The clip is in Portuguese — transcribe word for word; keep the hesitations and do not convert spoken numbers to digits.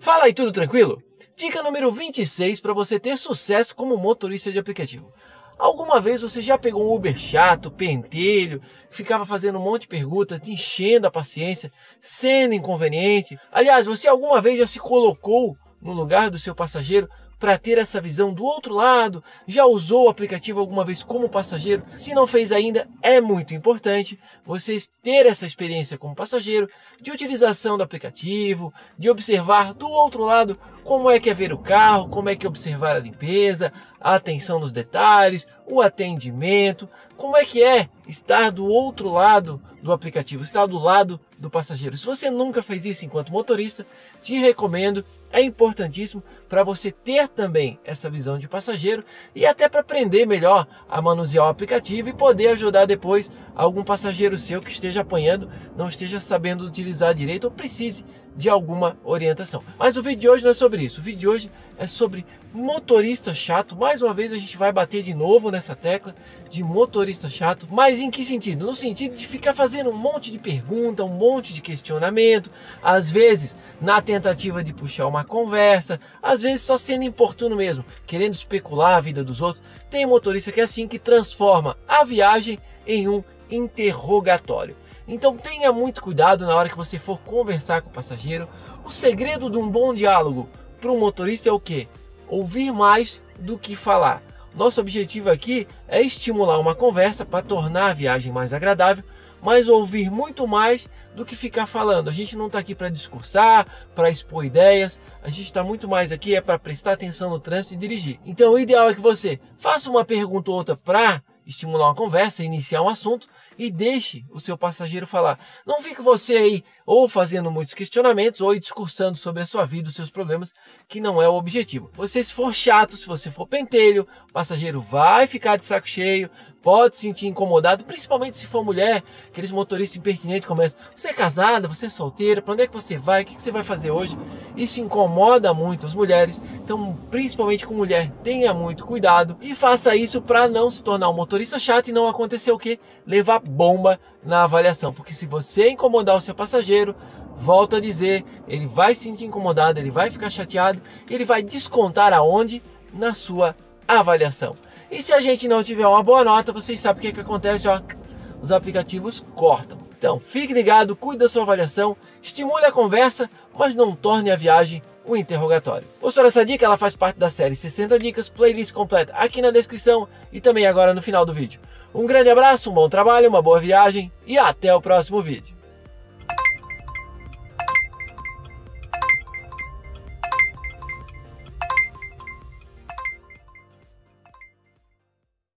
Fala aí, tudo tranquilo? Dica número vinte e seis para você ter sucesso como motorista de aplicativo. Alguma vez você já pegou um Uber chato, pentelho, que ficava fazendo um monte de perguntas, te enchendo a paciência, sendo inconveniente? Aliás, você alguma vez já se colocou no lugar do seu passageiro para ter essa visão do outro lado? Já usou o aplicativo alguma vez como passageiro? Se não fez ainda, é muito importante você ter essa experiência como passageiro, de utilização do aplicativo, de observar do outro lado como é que é ver o carro, como é que é observar a limpeza, a atenção nos detalhes, o atendimento, como é que é estar do outro lado do aplicativo, estar do lado do passageiro. Se você nunca fez isso enquanto motorista, te recomendo, é importantíssimo para você ter também essa visão de passageiro e até para aprender melhor a manusear o aplicativo e poder ajudar depois algum passageiro seu que esteja apanhando, não esteja sabendo utilizar direito ou precise de alguma orientação. Mas o vídeo de hoje não é sobre isso, o vídeo de hoje é sobre motorista chato. Mais uma vez a gente vai bater de novo nessa tecla de motorista chato, mas em que sentido? No sentido de ficar fazendo um monte de pergunta, um monte de questionamento, às vezes na tentativa de puxar uma conversa, às vezes só sendo importuno mesmo, querendo especular a vida dos outros. Tem motorista que é assim, que transforma a viagem em um interrogatório. Então tenha muito cuidado na hora que você for conversar com o passageiro. O segredo de um bom diálogo para um motorista é o quê? Ouvir mais do que falar. Nosso objetivo aqui é estimular uma conversa para tornar a viagem mais agradável, mas ouvir muito mais do que ficar falando. A gente não está aqui para discursar, para expor ideias, a gente está muito mais aqui é para prestar atenção no trânsito e dirigir. Então o ideal é que você faça uma pergunta ou outra para estimular uma conversa, iniciar um assunto e deixe o seu passageiro falar. Não fique você aí ou fazendo muitos questionamentos ou discursando sobre a sua vida, os seus problemas, que não é o objetivo. Você, se for chato, se você for pentelho, o passageiro vai ficar de saco cheio, pode se sentir incomodado, principalmente se for mulher, aqueles motoristas impertinentes começam: você é casada, você é solteira, para onde é que você vai, o que você vai fazer hoje? Isso incomoda muito as mulheres, então principalmente com mulher, tenha muito cuidado e faça isso para não se tornar um motorista chato e não acontecer o quê? Levar bomba na avaliação, porque se você incomodar o seu passageiro, volto a dizer, ele vai se sentir incomodado, ele vai ficar chateado, ele vai descontar aonde? Na sua avaliação. E se a gente não tiver uma boa nota, vocês sabem o que, é que acontece, ó, os aplicativos cortam. Então fique ligado, cuide da sua avaliação, estimule a conversa, mas não torne a viagem um interrogatório. Gostou dessa dica? Ela faz parte da série sessenta dicas, playlist completa aqui na descrição e também agora no final do vídeo. Um grande abraço, um bom trabalho, uma boa viagem e até o próximo vídeo.